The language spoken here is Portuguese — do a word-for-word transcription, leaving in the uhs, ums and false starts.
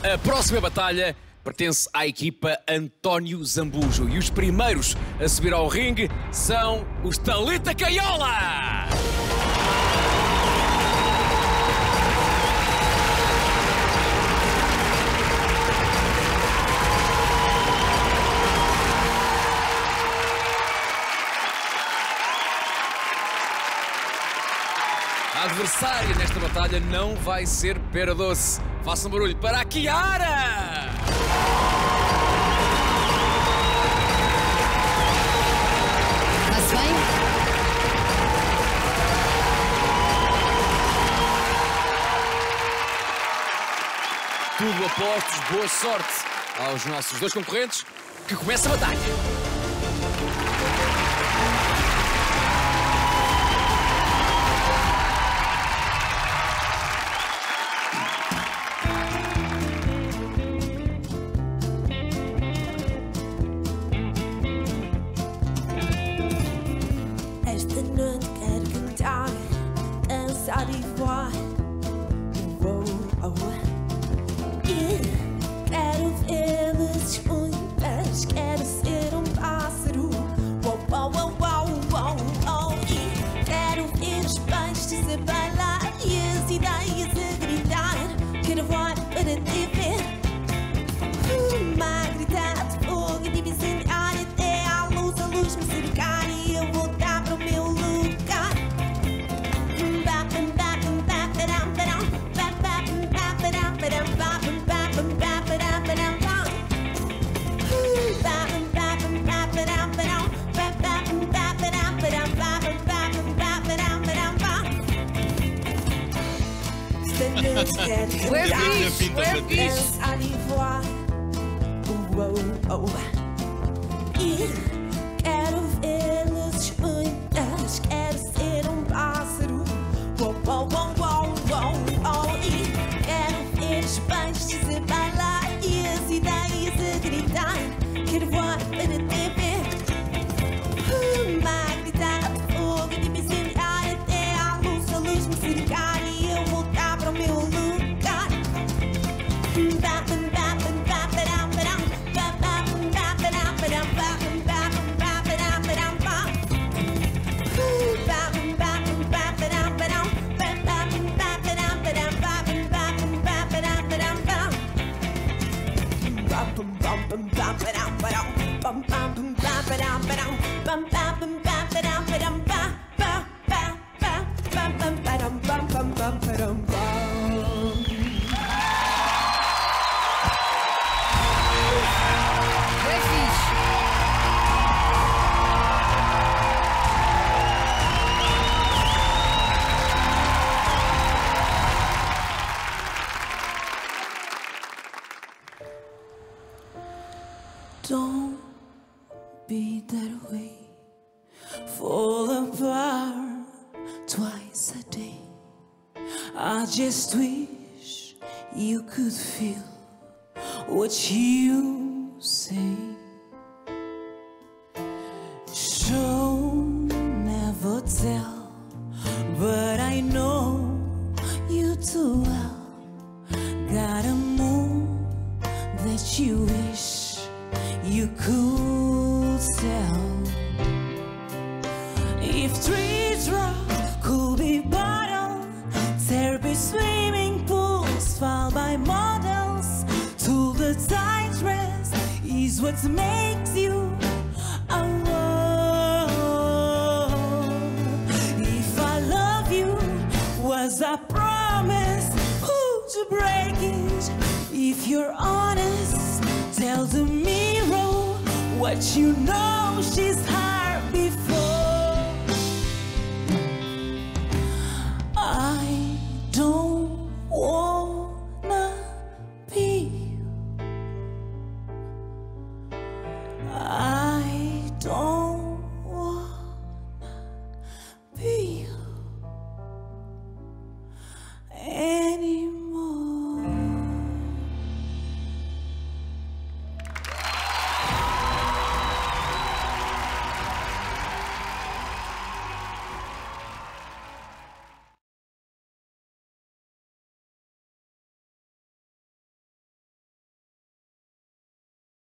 A próxima batalha pertence à equipa António Zambujo e os primeiros a subir ao ringue são os Talita Cayolla! A adversária nesta batalha não vai ser pera doce. Façam barulho para a Kiara! Está-se bem? Tudo a postos, boa sorte aos nossos dois concorrentes, que começa a batalha. Esta noite quero cantar, dançar e voar. Oh, oh, oh. Yeah. Quero ver luzes muitas, quero ser um pássaro. Oh, oh, oh, oh, oh, oh. Yeah. Quero ver os peixes a bailar e as ideias a gritar. Quero voar para te ver. Uma gritar de fogo e de incendiar até à luz, a luz me cercar e eu voltar para o meu lugar. Where fish? Where fish? Dançar e voar. Oh, oh, oh. Yeah. Quero ver luzes muitas, quero ser um pássaro. Oh, oh, oh, oh, oh, oh. Yeah. Quero ver os peixes a bailar e as ideias a gritar. Quero voar para te ver. Uma gritar de fogo e de me incendiar até à luz, a luz me cercar e eu voltar para o meu lugar. Don't be that way, fall apart twice a day. I just wish you could feel what you say. Show, never tell, but I know you too well. Got a moon that you wish you could tell. If trees rock could be bottled, there'd be swimming pools found by models. Till the tide rest is what makes you a world. If I love you was a promise, who'd break it? If you're honest, tell the mirror what you know she's heard before.